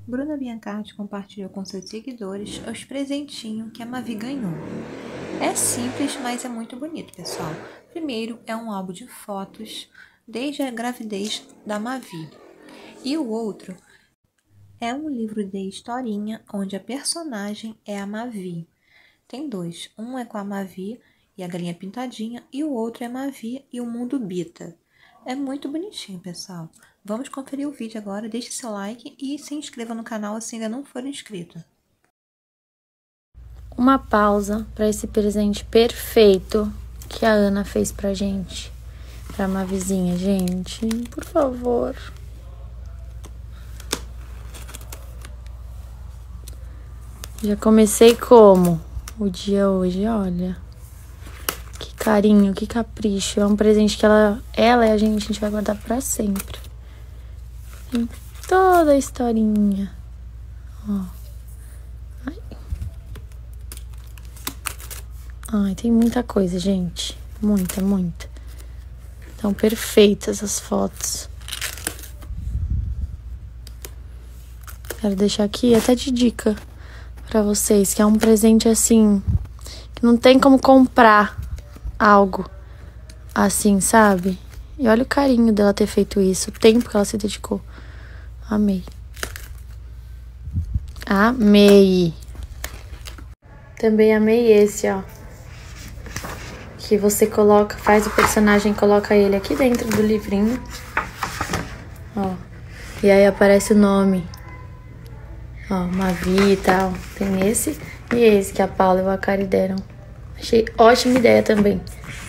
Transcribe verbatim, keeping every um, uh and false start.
Bruna Biancardi compartilhou com seus seguidores os presentinhos que a Mavi ganhou. É simples, mas é muito bonito, pessoal. Primeiro é um álbum de fotos desde a gravidez da Mavi. E o outro é um livro de historinha onde a personagem é a Mavi. Tem dois, um é com a Mavi e a galinha pintadinha e o outro é Mavi e o mundo Bita. É muito bonitinho, pessoal. Vamos conferir o vídeo agora, deixe seu like e se inscreva no canal se ainda não for inscrito. Uma pausa para esse presente perfeito que a Ana fez pra gente. Pra uma vizinha, gente. Por favor. Já comecei como? O dia hoje, olha. Que carinho, que capricho. É um presente que ela, ela e a gente, a gente vai guardar pra sempre. Tem toda a historinha. Ó. Ai. Ai, tem muita coisa, gente. Muita, muita. Estão perfeitas as fotos. Quero deixar aqui até de dica pra vocês, que é um presente assim, que não tem como comprar algo assim, sabe? E olha o carinho dela ter feito isso, o tempo que ela se dedicou. Amei. Amei. Também amei esse, ó. Que você coloca, faz o personagem, coloca ele aqui dentro do livrinho. Ó. E aí aparece o nome. Ó, Mavi e tal. Tem esse e esse que a Paula e o Akari deram. Achei ótima ideia também.